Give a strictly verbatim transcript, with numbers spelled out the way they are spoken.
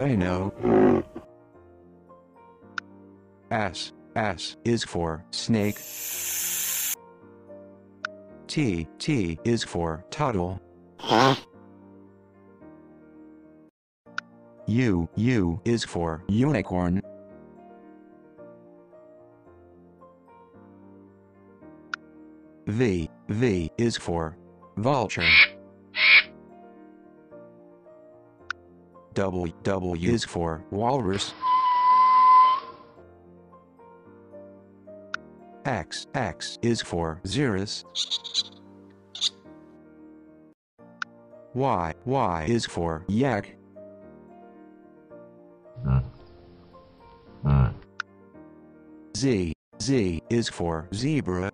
I know. S, S is for snake. T, T is for turtle. U, U is for unicorn. V, V is for vulture. W, W is for walrus. X, X is for xerus. Y, Y is for yak. Z, Z is for zebra.